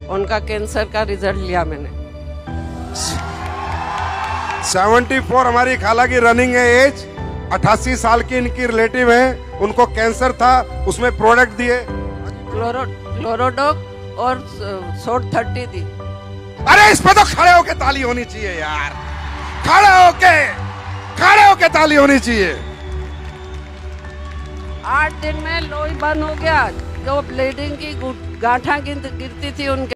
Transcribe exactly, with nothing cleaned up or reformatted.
उनका कैंसर का रिजल्ट लिया मैंने। चौहत्तर हमारी खाला की रनिंग है एज, अट्ठासी साल की इनकी रिलेटिव है, उनको कैंसर था, उसमें प्रोडक्ट दिए क्लोरो क्लोरोडॉक और शॉर्ट थर्टी दी। अरे इस पे तो खड़े होके ताली होनी चाहिए यार, खड़े होके खड़े होके ताली होनी चाहिए। आठ दिन में लोई बंद हो गया, जो ब्लीडिंग की गांठा गिरती थी उनके